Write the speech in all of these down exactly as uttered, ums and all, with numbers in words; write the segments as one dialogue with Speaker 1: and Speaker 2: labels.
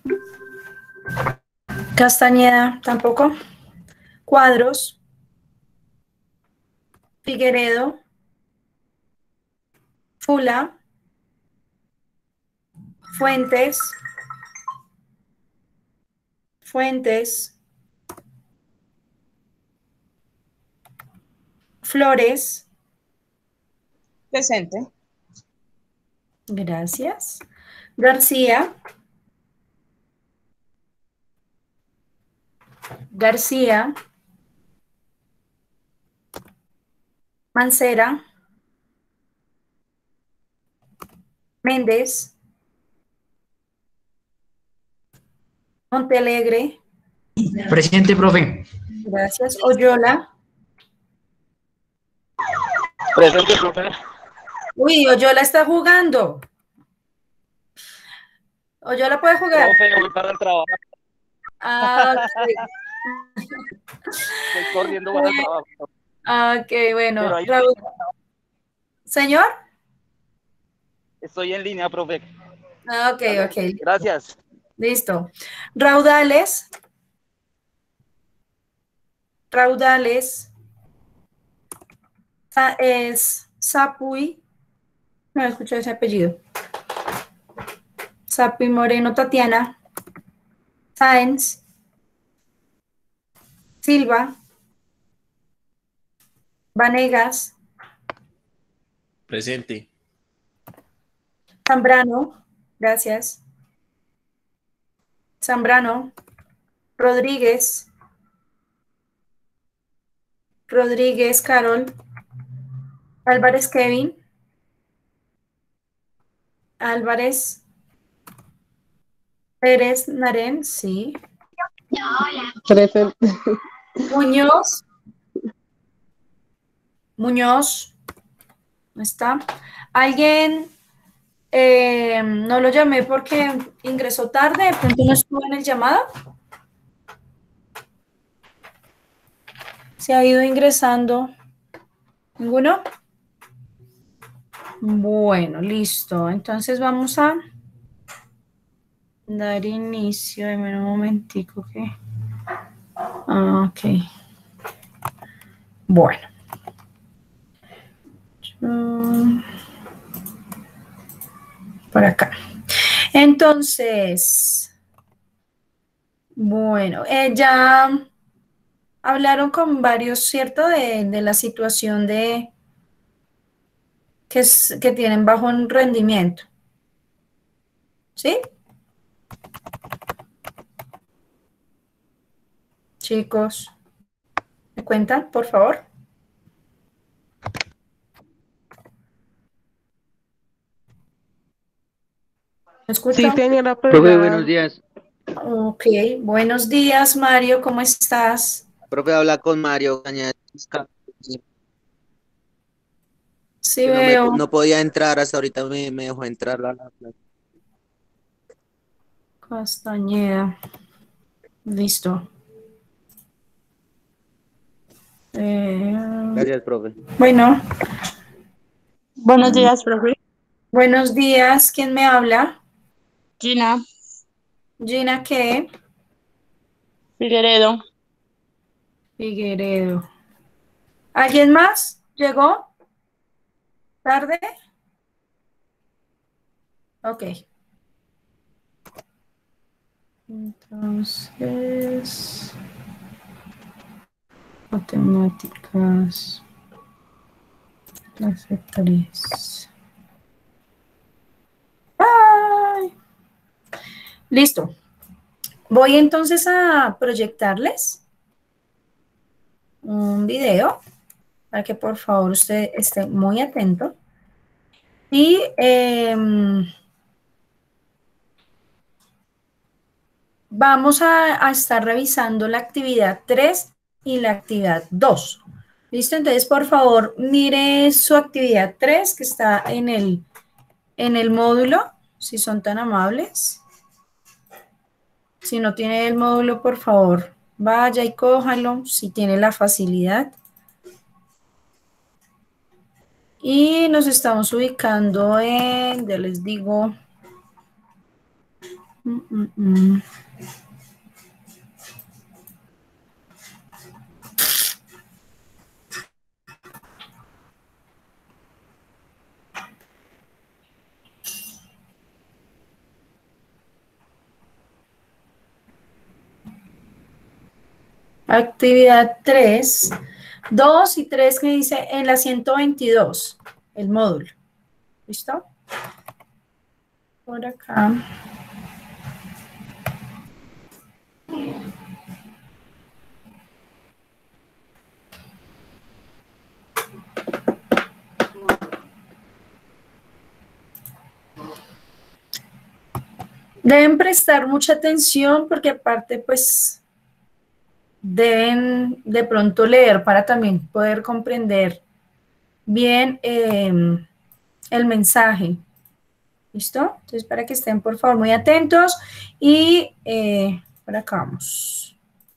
Speaker 1: Castañeda, tampoco. Cuadros. Figueredo. Fula. Fuentes. Fuentes. Flores.
Speaker 2: Presente.
Speaker 1: Gracias. García. García. Mancera. Méndez. Montealegre.
Speaker 3: Presente, profe.
Speaker 1: Gracias. Oyola.
Speaker 4: Presente, profe.
Speaker 1: Uy, Oyola está jugando. Oyola puede jugar.
Speaker 4: Profe, voy para el trabajo.
Speaker 1: Ah, ok.
Speaker 4: Voy corriendo para el trabajo.
Speaker 1: Ok, bueno.
Speaker 4: Pero ahí
Speaker 1: Raúl. ¿Señor?
Speaker 4: estoy en línea, profe.
Speaker 1: Ah, ok,
Speaker 4: Vale.
Speaker 1: ok.
Speaker 4: Gracias.
Speaker 1: Listo. Raudales. Raudales. Sa- es Sapuy. No he escuchado ese apellido. Sapuy Moreno Tatiana. Sáenz. Silva. Vanegas.
Speaker 5: Presente.
Speaker 1: Zambrano. Gracias. Zambrano. Rodríguez. Rodríguez Carol. Álvarez Kevin. Álvarez. Pérez Narén, sí.
Speaker 6: Presente.
Speaker 1: Muñoz. Muñoz. ¿No está? ¿Alguien eh, no lo llamé porque ingresó tarde? ¿De pronto no estuvo en el llamado? ¿Se ha ido ingresando? ¿Ninguno? Bueno, listo. Entonces vamos a dar inicio. Deme un momentico que... Ah, ok. Bueno. Mm, por acá. Entonces, bueno, eh, ya hablaron con varios, ¿cierto? De, de la situación de que, es, que tienen bajo rendimiento. ¿Sí? Chicos, ¿me cuentan, por favor? ¿Me
Speaker 6: Sí,
Speaker 1: escuchan?
Speaker 6: señora, pero
Speaker 3: Profe,
Speaker 6: ya.
Speaker 3: buenos días.
Speaker 1: Ok, buenos días, Mario, ¿cómo estás?
Speaker 7: Profe, habla con Mario Cañas,
Speaker 1: Sí,
Speaker 7: que no me
Speaker 1: veo.
Speaker 7: no podía entrar, hasta ahorita me, me dejó entrar a la clase.
Speaker 1: Castañeda. Listo. Eh,
Speaker 7: Gracias, profe.
Speaker 1: bueno,
Speaker 2: Buenos días, profe.
Speaker 1: buenos días, ¿quién me habla?
Speaker 2: Gina
Speaker 1: Gina, ¿qué?
Speaker 2: Figueredo.
Speaker 1: Figueredo. ¿Alguien más? ¿Llegó? ¿Tarde? Ok. Entonces, matemáticas, clase tres. ¡Ay! Listo. Voy entonces a proyectarles un video para que por favor usted esté muy atento. Y eh, vamos a, a estar revisando la actividad tres y la actividad dos. ¿Listo? Entonces, por favor, mire su actividad tres que está en el, en el módulo, si son tan amables. Si no tiene el módulo, por favor, vaya y cójalo, si tiene la facilidad. Y nos estamos ubicando en, ya les digo, Mm, mm, mm. Actividad tres, dos y tres que dice en la ciento veintidós, el módulo. ¿Listo? Por acá. Deben prestar mucha atención porque aparte pues deben de pronto leer para también poder comprender bien eh, el mensaje. ¿Listo? Entonces para que estén por favor muy atentos y eh, por acá vamos.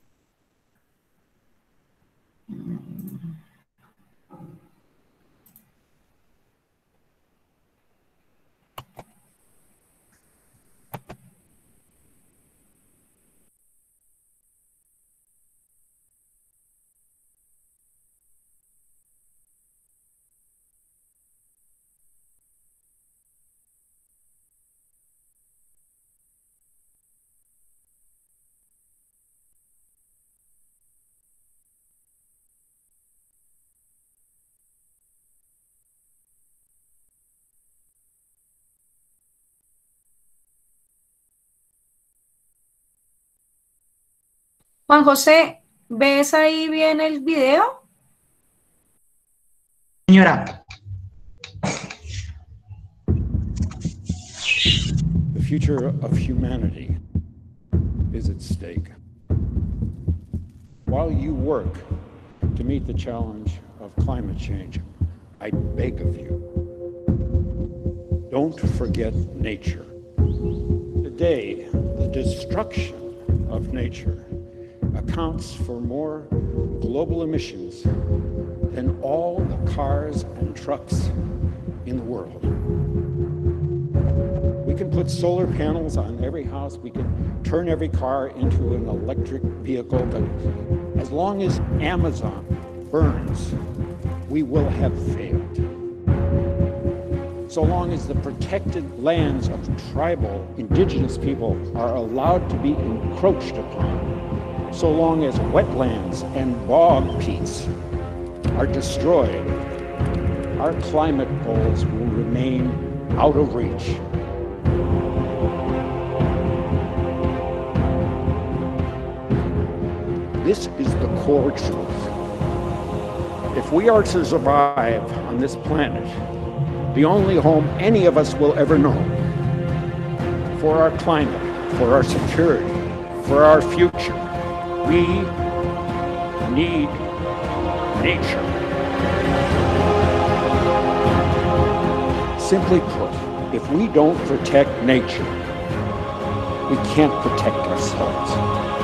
Speaker 1: Juan José, ¿ves ahí bien el video?
Speaker 3: Señora,
Speaker 5: The future of humanity is at stake. While you work to meet the challenge of climate change, I beg of you, don't forget nature. Today, the destruction of nature accounts for more global emissions than all the cars and trucks in the world. We can put solar panels on every house, we can turn every car into an electric vehicle, but as long as Amazon burns, we will have failed. So long as the protected lands of tribal indigenous people are allowed to be encroached upon, so long as wetlands and bog peats are destroyed, our climate goals will remain out of reach. This is the core truth. If we are to survive on this planet, the only home any of us will ever know, for our climate, for our security, for our future, we need nature. Simply put, if we don't protect nature, we can't protect ourselves.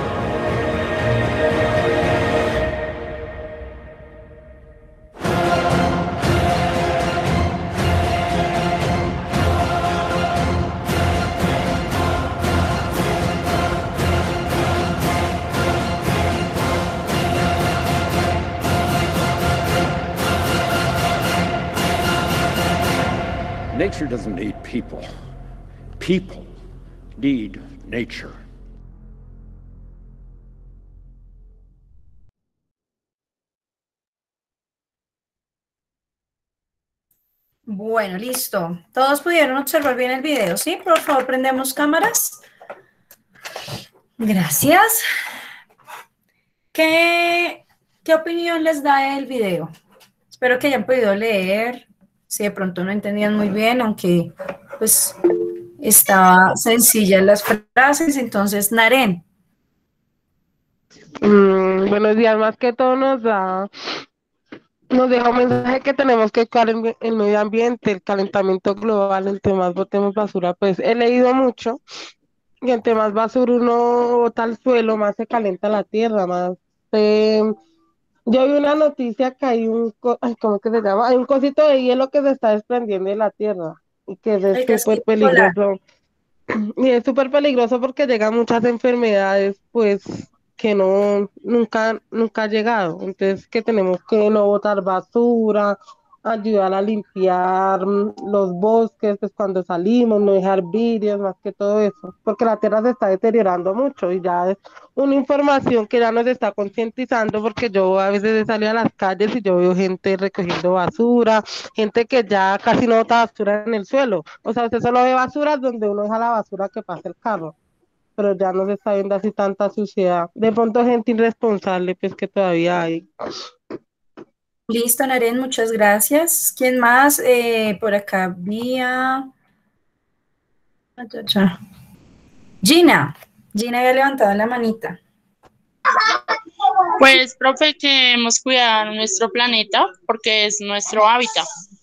Speaker 5: Nature doesn't need people. People need nature.
Speaker 1: Bueno, listo. Todos pudieron observar bien el video, ¿sí? Por favor, prendemos cámaras. Gracias. ¿Qué, qué opinión les da el video? Espero que hayan podido leer. Si de pronto no entendían muy bien, aunque pues estaba sencilla las frases. Entonces, Naren.
Speaker 6: Mm, buenos días, más que todo nos da, nos deja un mensaje que tenemos que cuidar el, el medio ambiente, el calentamiento global, entre más botemos basura, pues he leído mucho, y entre más basura uno bota al suelo, más se calienta la tierra, más eh, yo vi una noticia que hay un, co- ay, ¿cómo que se llama? Hay un cosito de hielo que se está desprendiendo de la tierra, y que es
Speaker 1: El casquillo
Speaker 6: súper
Speaker 1: polar.
Speaker 6: peligroso. Y es súper peligroso porque llegan muchas enfermedades, pues, que no, nunca, nunca ha llegado. Entonces, que tenemos que no botar basura, ayudar a limpiar mm, los bosques, pues, cuando salimos, no dejar vidrios, más que todo eso. Porque la tierra se está deteriorando mucho y ya es una información que ya nos está concientizando porque yo a veces he salido a las calles y yo veo gente recogiendo basura, gente que ya casi no bota basura en el suelo. O sea, usted solo ve basura donde uno deja la basura que pasa el carro, pero ya no se está viendo así tanta suciedad. De pronto gente irresponsable, pues que todavía hay.
Speaker 1: Listo, Naren, muchas gracias. ¿Quién más? Eh, por acá vía... Gina. Gina había levantado la manita.
Speaker 2: Pues, profe, queremos cuidar nuestro planeta porque es nuestro hábitat.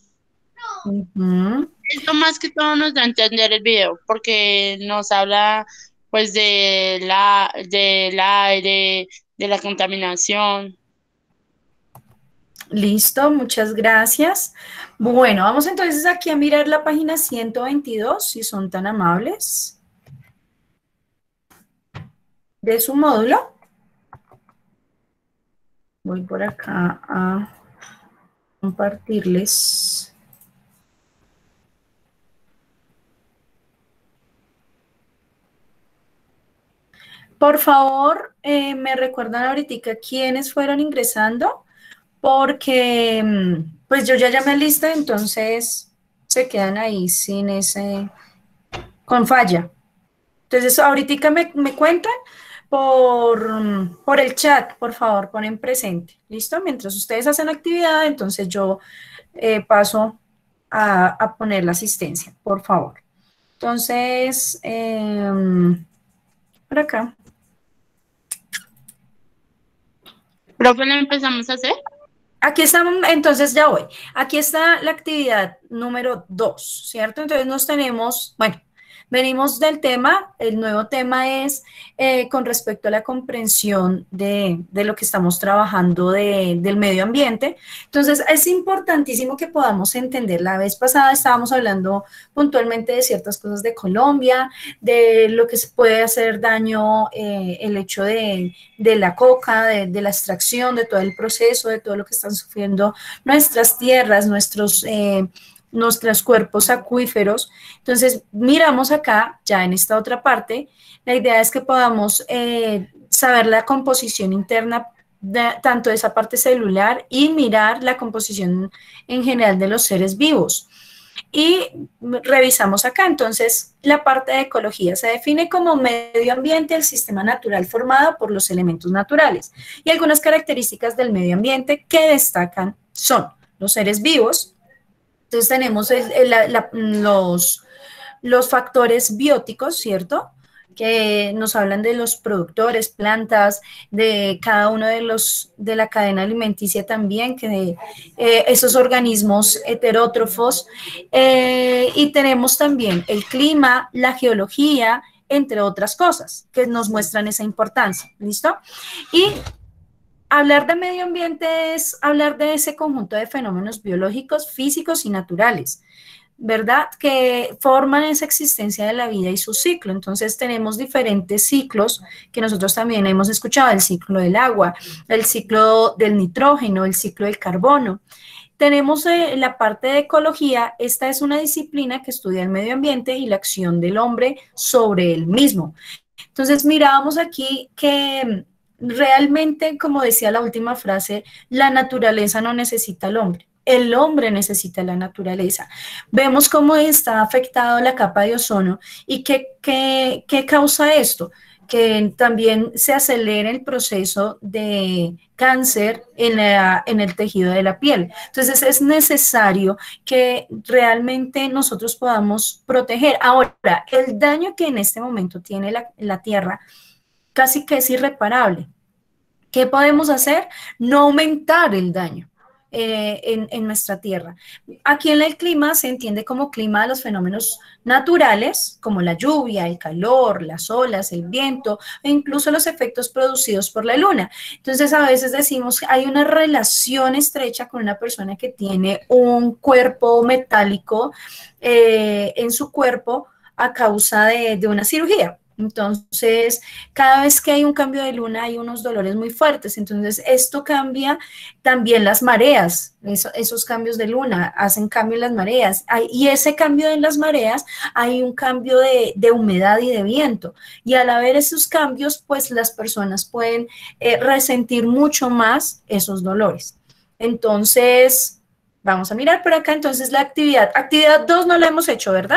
Speaker 1: Ujú.
Speaker 2: Esto más que todo nos da a entender el video porque nos habla pues de la, del aire, de la contaminación.
Speaker 1: Listo, muchas gracias. Bueno, vamos entonces aquí a mirar la página ciento veintidós, si son tan amables, de su módulo. Voy por acá a compartirles. Por favor, eh, me recuerdan ahorita quiénes fueron ingresando, porque mm, pues yo ya llamé lista, entonces se quedan ahí sin ese, con falla. Entonces ahorita me, me cuentan por, mm, por el chat, por favor, ponen presente. ¿Listo? Mientras ustedes hacen la actividad, entonces yo eh, paso a, a poner la asistencia, por favor. Entonces, em, por acá.
Speaker 2: Profe, ¿la empezamos a hacer?
Speaker 1: Aquí estamos, entonces ya voy. Aquí está la actividad número dos, ¿cierto? Entonces nos tenemos, bueno, venimos del tema, el nuevo tema es eh, con respecto a la comprensión de, de lo que estamos trabajando de, del medio ambiente. Entonces es importantísimo que podamos entender. La vez pasada estábamos hablando puntualmente de ciertas cosas de Colombia, de lo que se puede hacer daño, eh, el hecho de, de la coca, de, de la extracción, de todo el proceso, de todo lo que están sufriendo nuestras tierras, nuestros... Eh, nuestros cuerpos acuíferos. Entonces, miramos acá, ya en esta otra parte, la idea es que podamos eh, saber la composición interna de, tanto de esa parte celular y mirar la composición en general de los seres vivos. Y revisamos acá, entonces, la parte de ecología se define como medio ambiente, el sistema natural formado por los elementos naturales. Y algunas características del medio ambiente que destacan son los seres vivos. Entonces tenemos el, el, la, la, los, los factores bióticos, ¿cierto? Que nos hablan de los productores, plantas, de cada uno de los, de la cadena alimenticia también, que de eh, esos organismos heterótrofos. Eh, y tenemos también el clima, la geología, entre otras cosas, que nos muestran esa importancia, ¿listo? Y hablar de medio ambiente es hablar de ese conjunto de fenómenos biológicos, físicos y naturales, ¿verdad? Que forman esa existencia de la vida y su ciclo. Entonces tenemos diferentes ciclos que nosotros también hemos escuchado, el ciclo del agua, el ciclo del nitrógeno, el ciclo del carbono. Tenemos eh, la parte de ecología. Esta es una disciplina que estudia el medio ambiente y la acción del hombre sobre el mismo. Entonces mirábamos aquí que realmente, como decía la última frase, la naturaleza no necesita al hombre, el hombre necesita la naturaleza. Vemos cómo está afectado la capa de ozono y qué, qué, qué causa esto, que también se acelera el proceso de cáncer en, la, en el tejido de la piel. Entonces es necesario que realmente nosotros podamos proteger. Ahora, el daño que en este momento tiene la, la Tierra casi que es irreparable. ¿Qué podemos hacer? No aumentar el daño eh, en, en nuestra tierra. Aquí en el clima se entiende como clima de los fenómenos naturales, como la lluvia, el calor, las olas, el viento, e incluso los efectos producidos por la luna. Entonces, a veces decimos que hay una relación estrecha con una persona que tiene un cuerpo metálico eh, en su cuerpo, a causa de, de una cirugía. Entonces, cada vez que hay un cambio de luna hay unos dolores muy fuertes. Entonces, esto cambia también las mareas. Eso, esos cambios de luna hacen cambio en las mareas. Hay, y ese cambio en las mareas hay un cambio de, de humedad y de viento. Y al haber esos cambios, pues las personas pueden eh, resentir mucho más esos dolores. Entonces, vamos a mirar por acá. Entonces, la actividad. Actividad dos no la hemos hecho, ¿verdad?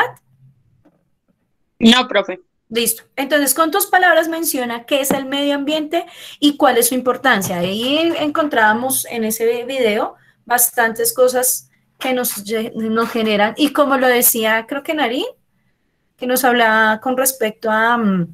Speaker 2: No, profe.
Speaker 1: Listo. Entonces, con tus palabras menciona qué es el medio ambiente y cuál es su importancia. Ahí encontrábamos en ese video bastantes cosas que nos, nos generan. Y como lo decía, creo que Narín, que nos hablaba con respecto a,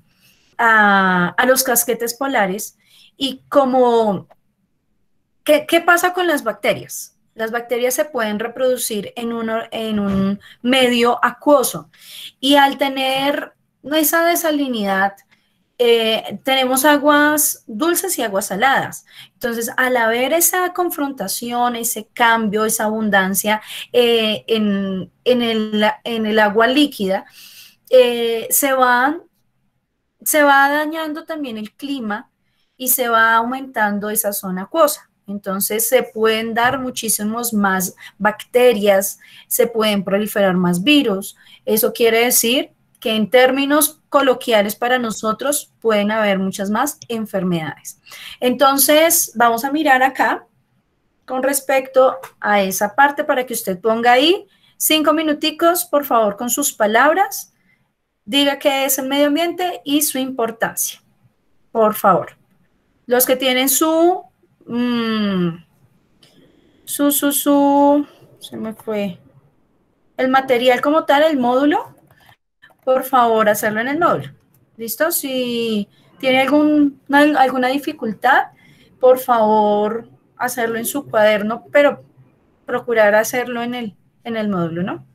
Speaker 1: a, a los casquetes polares y como, ¿qué, qué pasa con las bacterias? Las bacterias se pueden reproducir en, uno, en un medio acuoso y al tener esa desalinidad, eh, tenemos aguas dulces y aguas saladas. Entonces, al haber esa confrontación, ese cambio, esa abundancia eh, en, en, el, en, el, agua líquida, eh, se, va, se va dañando también el clima y se va aumentando esa zona acuosa. Entonces se pueden dar muchísimos más bacterias, se pueden proliferar más virus. Eso quiere decir que en términos coloquiales para nosotros pueden haber muchas más enfermedades. Entonces vamos a mirar acá con respecto a esa parte para que usted ponga ahí cinco minuticos, por favor, con sus palabras. Diga qué es el medio ambiente y su importancia, por favor. Los que tienen su... Mmm, su, su, su, se me fue, el material como tal, el módulo, por favor, hacerlo en el módulo. ¿Listo? Si tiene algún, alguna dificultad, por favor, hacerlo en su cuaderno, pero procurar hacerlo en el, en el módulo, ¿no?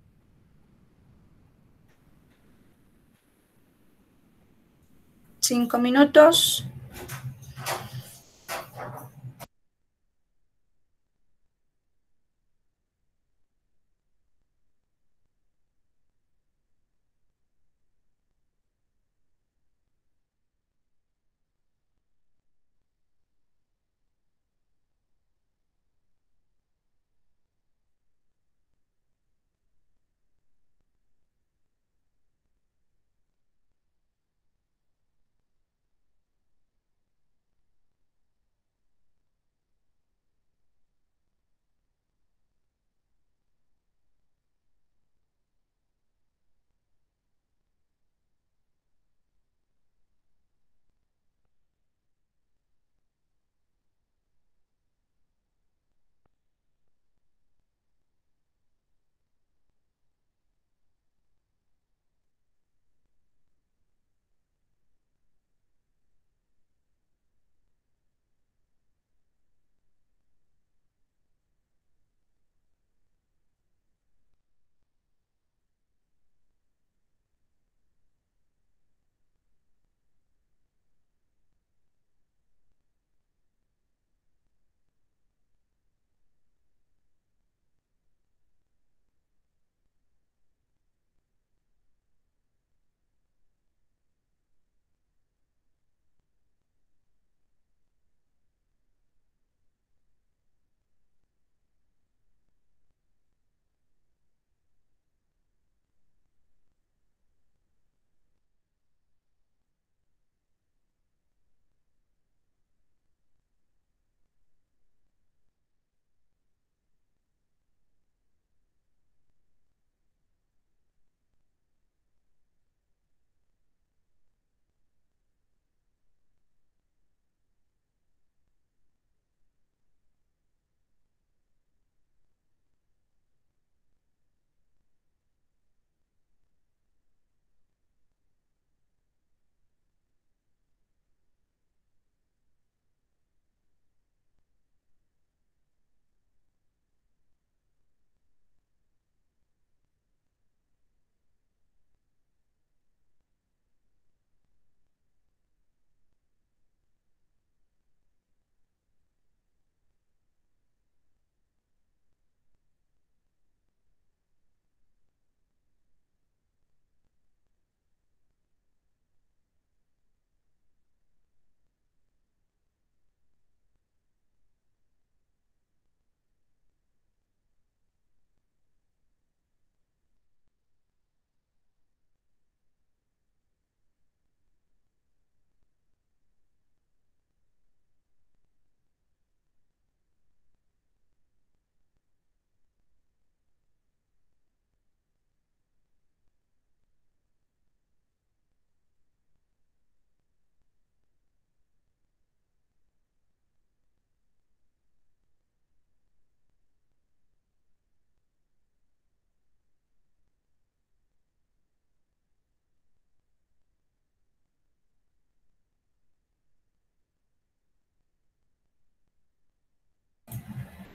Speaker 1: Cinco minutos.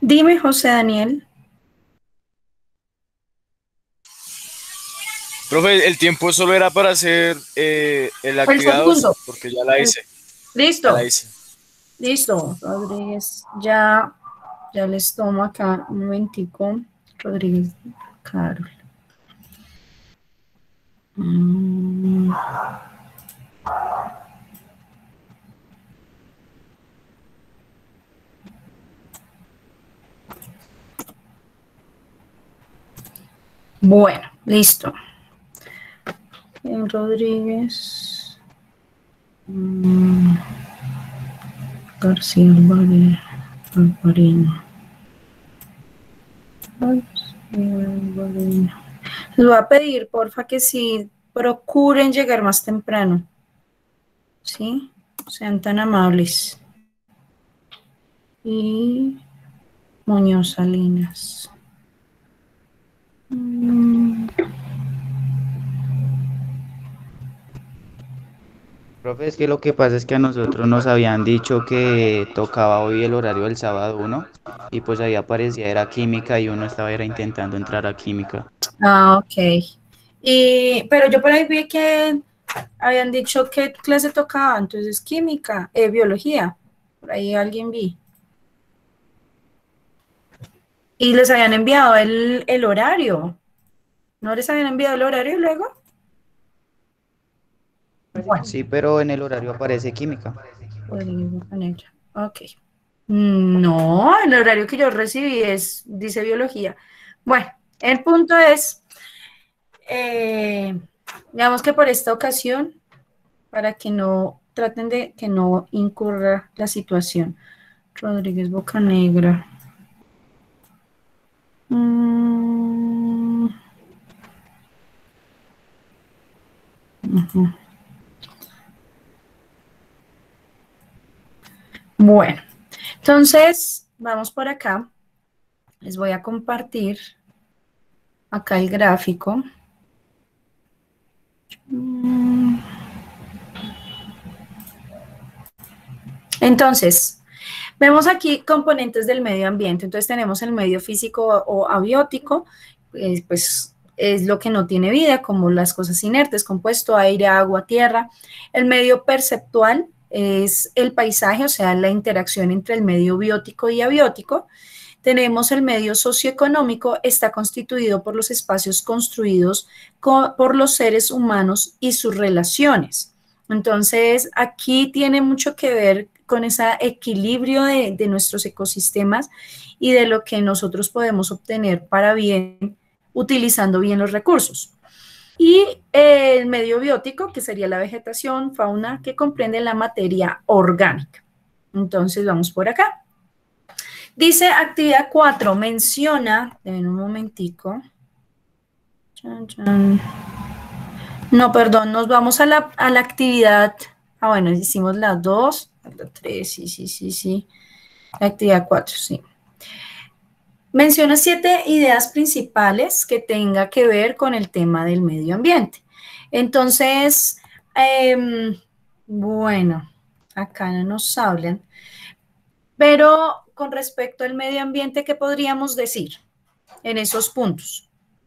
Speaker 1: Dime, José Daniel.
Speaker 8: Profe, el tiempo solo era para hacer eh, la
Speaker 1: El
Speaker 8: actividad dos,
Speaker 1: segundo.
Speaker 8: porque ya la hice. Ya
Speaker 1: Listo,
Speaker 8: la hice.
Speaker 1: listo, Rodríguez. Ya, ya les tomo acá un momentico. Rodríguez, Carol. Mm. Bueno, listo. Bien, Rodríguez. Mm. García Alvarez, Alvarino. García Alvarino. Les voy a pedir, porfa, que sí procuren llegar más temprano. ¿Sí? Sean tan amables. Y Muñoz Salinas. Mm.
Speaker 9: Profe, es que lo que pasa es que a nosotros nos habían dicho que tocaba hoy el horario del sábado uno y pues ahí aparecía era química y uno estaba era intentando entrar a química.
Speaker 1: Ah, ok. Y, pero yo por ahí vi que habían dicho qué clase tocaba, entonces química, eh, biología. Por ahí alguien vi. Y les habían enviado el, el horario. ¿No les habían enviado el horario luego? Bueno,
Speaker 9: Sí, pero en el horario aparece química.
Speaker 1: ok. No, el horario que yo recibí es, dice biología. Bueno, el punto es, eh, digamos que por esta ocasión, para que no traten de que no incurra la situación. Rodríguez Bocanegra. Mm. Uh-huh. Bueno, entonces vamos por acá. Les voy a compartir acá el gráfico. Entonces, vemos aquí componentes del medio ambiente. Entonces tenemos el medio físico o abiótico, eh, pues es lo que no tiene vida, como las cosas inertes, compuesto, aire, agua, tierra. El medio perceptual es el paisaje, o sea, la interacción entre el medio biótico y abiótico. Tenemos el medio socioeconómico, está constituido por los espacios construidos por los seres humanos y sus relaciones. Entonces, aquí tiene mucho que ver con ese equilibrio de, de nuestros ecosistemas y de lo que nosotros podemos obtener para bien, utilizando bien los recursos. Y eh, el medio biótico, que sería la vegetación, fauna, que comprende la materia orgánica. Entonces, vamos por acá. Dice actividad cuatro, menciona, en un momentico. Chan, chan. No, perdón, nos vamos a la, a la actividad. Ah, bueno, hicimos la dos, la tres, sí, sí, sí, sí. La actividad cuatro, sí. Menciona siete ideas principales que tenga que ver con el tema del medio ambiente. Entonces, eh, bueno, acá no nos hablan. Pero con respecto al medio ambiente, ¿qué podríamos decir en esos puntos?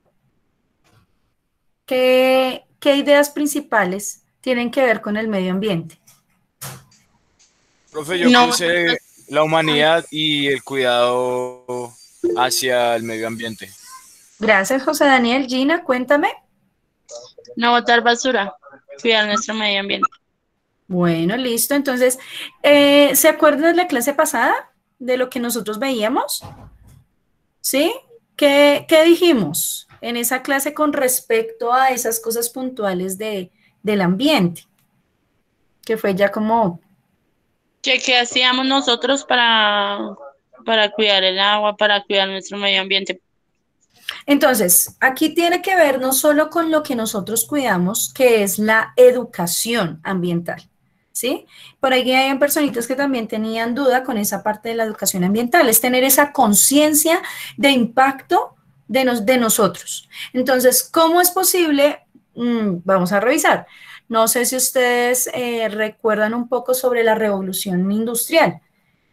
Speaker 1: ¿Qué, qué ideas principales tienen que ver con el medio ambiente?
Speaker 8: Profe, yo
Speaker 2: No,
Speaker 8: puse la humanidad y el cuidado hacia el medio ambiente.
Speaker 1: Gracias, José Daniel. Gina, cuéntame.
Speaker 2: no botar basura, cuidar nuestro medio ambiente.
Speaker 1: Bueno, listo. Entonces, eh, ¿se acuerdan de la clase pasada? De lo que nosotros veíamos. ¿Sí? ¿Qué, qué dijimos en esa clase con respecto a esas cosas puntuales de, del ambiente? Que fue ya como...
Speaker 2: ¿Qué, qué hacíamos nosotros para, para cuidar el agua, para cuidar nuestro medio ambiente?
Speaker 1: Entonces, aquí tiene que ver no solo con lo que nosotros cuidamos, que es la educación ambiental, ¿sí? Por ahí hay personitas que también tenían duda con esa parte de la educación ambiental, es tener esa conciencia de impacto de, nos, de nosotros. Entonces, ¿cómo es posible? Mm, vamos a revisar. No sé si ustedes eh, recuerdan un poco sobre la revolución industrial.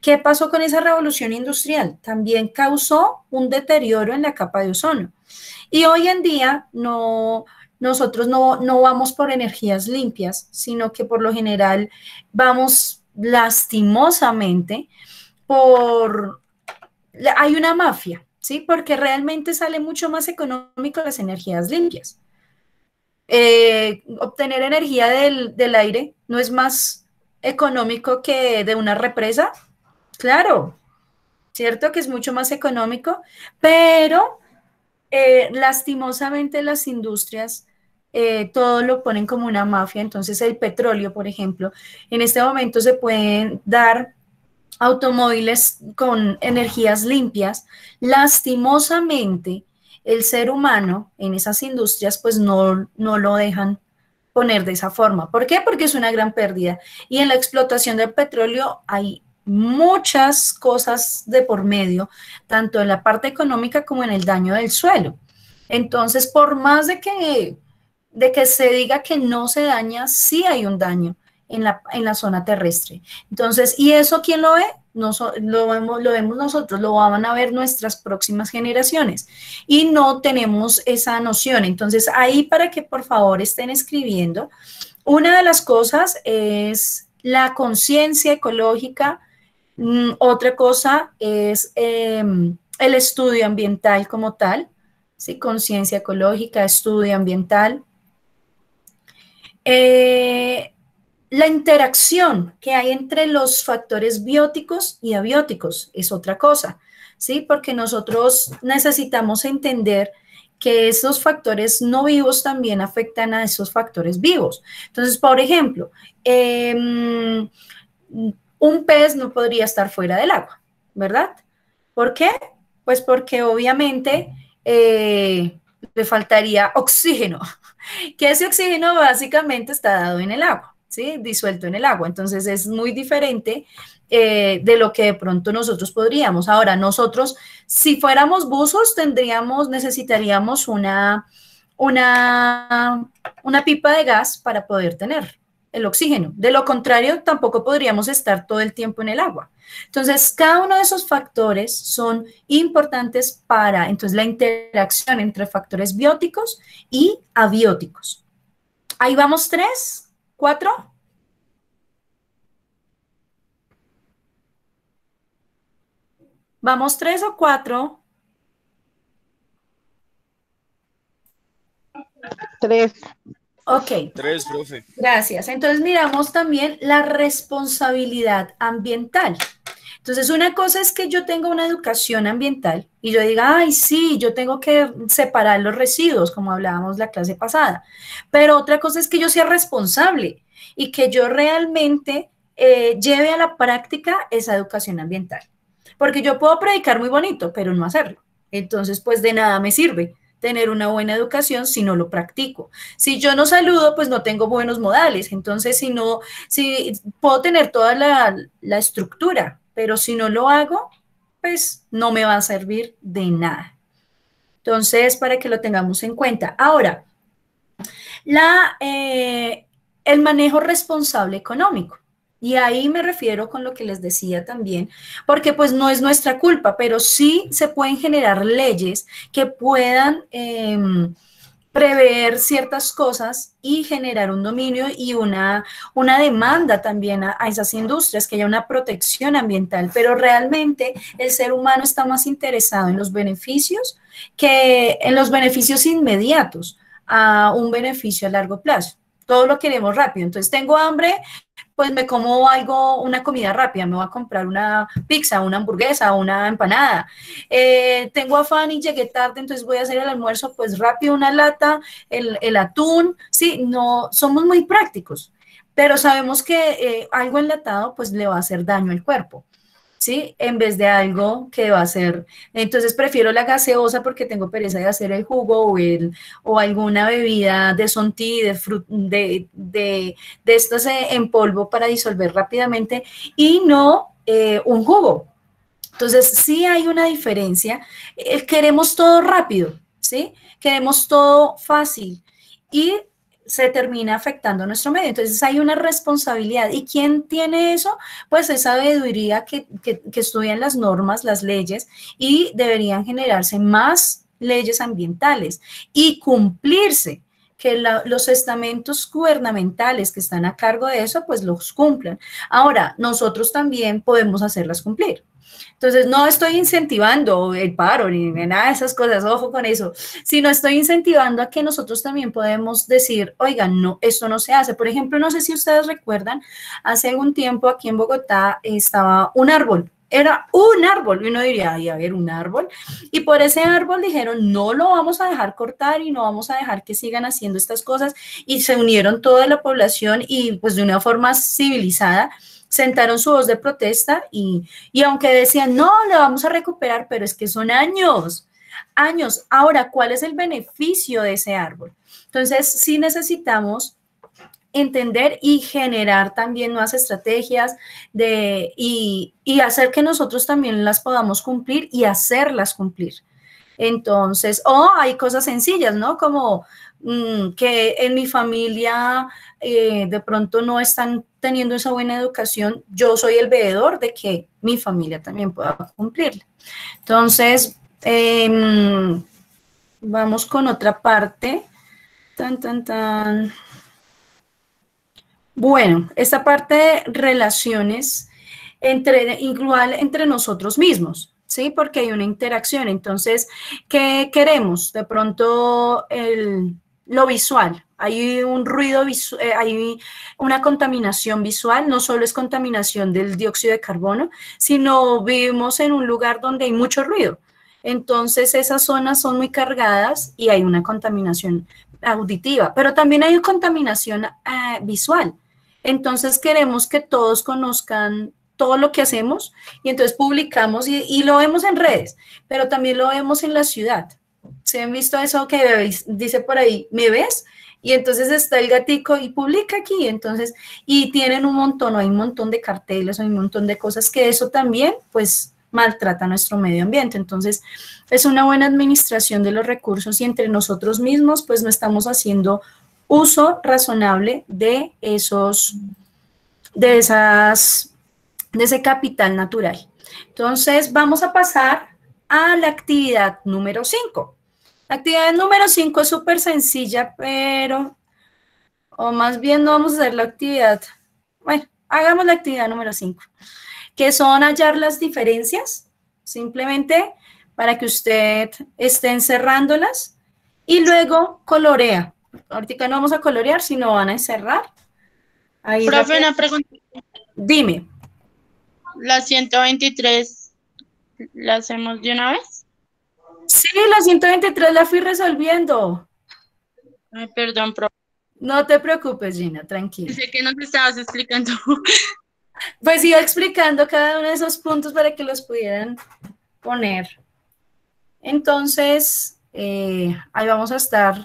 Speaker 1: ¿Qué pasó con esa revolución industrial? También causó un deterioro en la capa de ozono. Y hoy en día no, nosotros no, no vamos por energías limpias, sino que por lo general vamos lastimosamente por... Hay una mafia, ¿sí? Porque realmente sale mucho más económico las energías limpias. Eh, obtener energía del, del aire no es más económico que de una represa. Claro, cierto que es mucho más económico, pero eh, lastimosamente las industrias eh, todo lo ponen como una mafia. Entonces el petróleo, por ejemplo, en este momento se pueden dar automóviles con energías limpias. Lastimosamente el ser humano en esas industrias pues no, no lo dejan poner de esa forma. ¿Por qué? Porque es una gran pérdida. Y en la explotación del petróleo hay muchas cosas de por medio, tanto en la parte económica como en el daño del suelo. Entonces, por más de que, de que se diga que no se daña, sí hay un daño en la, en la zona terrestre. Entonces, ¿y eso quién lo ve? No, lo, vemos, lo vemos nosotros, lo van a ver nuestras próximas generaciones y no tenemos esa noción. Entonces, ahí para que por favor estén escribiendo, una de las cosas es la conciencia ecológica. Mm, otra cosa es eh, el estudio ambiental como tal, ¿sí? Conciencia ecológica, estudio ambiental. Eh, la interacción que hay entre los factores bióticos y abióticos es otra cosa, ¿sí? Porque nosotros necesitamos entender que esos factores no vivos también afectan a esos factores vivos. Entonces, por ejemplo, eh, un pez no podría estar fuera del agua, ¿verdad? ¿Por qué? Pues porque obviamente eh, le faltaría oxígeno, que ese oxígeno básicamente está dado en el agua, ¿sí? Disuelto en el agua. Entonces es muy diferente eh, de lo que de pronto nosotros podríamos. Ahora, nosotros, si fuéramos buzos, tendríamos, necesitaríamos una, una, una pipa de gas para poder tener el oxígeno. De lo contrario, tampoco podríamos estar todo el tiempo en el agua. Entonces, cada uno de esos factores son importantes para, entonces, la interacción entre factores bióticos y abióticos. Ahí vamos, tres, cuatro. ¿Vamos tres o cuatro?
Speaker 6: Tres.
Speaker 1: Ok.
Speaker 8: Tres, profe.
Speaker 1: Gracias. Entonces miramos también la responsabilidad ambiental. Entonces una cosa es que yo tenga una educación ambiental y yo diga, ay, sí, yo tengo que separar los residuos, como hablábamos la clase pasada. Pero otra cosa es que yo sea responsable y que yo realmente eh, lleve a la práctica esa educación ambiental. Porque yo puedo predicar muy bonito, pero no hacerlo. Entonces, pues de nada me sirve tener una buena educación si no lo practico. Si yo no saludo, pues no tengo buenos modales. Entonces, si no, si puedo tener toda la, la estructura, pero si no lo hago, pues no me va a servir de nada. Entonces, para que lo tengamos en cuenta. Ahora, la, eh, el manejo responsable económico. Y ahí me refiero con lo que les decía también, porque pues no es nuestra culpa, pero sí se pueden generar leyes que puedan eh, prever ciertas cosas y generar un dominio y una, una demanda también a, a esas industrias, que haya una protección ambiental, pero realmente el ser humano está más interesado en los beneficios que en los beneficios inmediatos a un beneficio a largo plazo. Todo lo queremos rápido. Entonces tengo hambre, pues me como algo, una comida rápida, me voy a comprar una pizza, una hamburguesa, una empanada. Eh, tengo afán y llegué tarde, entonces voy a hacer el almuerzo, pues rápido, una lata, el, el atún. Sí, no, somos muy prácticos, pero sabemos que eh, algo enlatado pues le va a hacer daño al cuerpo, ¿sí? En vez de algo que va a ser, entonces prefiero la gaseosa porque tengo pereza de hacer el jugo o, el, o alguna bebida de Sonti, de, frut, de, de, de estas en polvo para disolver rápidamente y no eh, un jugo. Entonces sí hay una diferencia, eh, queremos todo rápido, ¿sí? Queremos todo fácil y se termina afectando a nuestro medio. Entonces hay una responsabilidad. ¿Y quién tiene eso? Pues esa sabiduría que, que, que estudian las normas, las leyes, y deberían generarse más leyes ambientales y cumplirse, que la, los estamentos gubernamentales que están a cargo de eso, pues los cumplan. Ahora, nosotros también podemos hacerlas cumplir. Entonces, no estoy incentivando el paro ni nada de esas cosas, ojo con eso, sino estoy incentivando a que nosotros también podemos decir, oigan, no, esto no se hace. Por ejemplo, no sé si ustedes recuerdan, hace algún tiempo aquí en Bogotá estaba un árbol, era un árbol, y uno diría, ay, a ver, un árbol, y por ese árbol dijeron, no lo vamos a dejar cortar y no vamos a dejar que sigan haciendo estas cosas, y se unieron toda la población y pues de una forma civilizada, sentaron su voz de protesta y, y aunque decían, no, lo vamos a recuperar, pero es que son años, años. Ahora, ¿cuál es el beneficio de ese árbol? Entonces, sí necesitamos entender y generar también nuevas estrategias de, y, y hacer que nosotros también las podamos cumplir y hacerlas cumplir. Entonces, o hay cosas sencillas, ¿no? Como mmm, que en mi familia eh, de pronto no están teniendo esa buena educación, yo soy el veedor de que mi familia también pueda cumplirla. Entonces, eh, vamos con otra parte. Tan, tan, tan. Bueno, esta parte de relaciones entre, igual entre nosotros mismos, ¿sí? Porque hay una interacción. Entonces, ¿qué queremos? De pronto, el, lo visual. Hay un ruido visual, eh, hay una contaminación visual, no solo es contaminación del dióxido de carbono, sino vivimos en un lugar donde hay mucho ruido. Entonces, esas zonas son muy cargadas y hay una contaminación auditiva, pero también hay contaminación eh, visual. Entonces, queremos que todos conozcan todo lo que hacemos y entonces publicamos y, y lo vemos en redes, pero también lo vemos en la ciudad. ¿Se han visto eso que dice por ahí, ¿me ves? Y entonces está el gatico y publica aquí, entonces, y tienen un montón, hay un montón de carteles, hay un montón de cosas que eso también, pues, maltrata nuestro medio ambiente. Entonces, es una buena administración de los recursos y entre nosotros mismos, pues, no estamos haciendo uso razonable de esos, de esas, de ese capital natural. Entonces, vamos a pasar a la actividad número cinco. La actividad número cinco es súper sencilla, pero, o más bien no vamos a hacer la actividad, bueno, hagamos la actividad número cinco, que son hallar las diferencias, simplemente para que usted esté encerrándolas y luego colorea. Ahorita no vamos a colorear, sino van a encerrar. Ahí
Speaker 2: Profe, una pregunta.
Speaker 1: Dime.
Speaker 2: ¿La ciento veintitrés la hacemos de una vez?
Speaker 1: Sí, la ciento veintitrés la fui resolviendo.
Speaker 2: Ay, perdón, profe.
Speaker 1: No te preocupes, Gina, tranquila.
Speaker 2: Sé que nos estabas explicando.
Speaker 1: Pues iba explicando cada uno de esos puntos para que los pudieran poner. Entonces, eh, ahí vamos a estar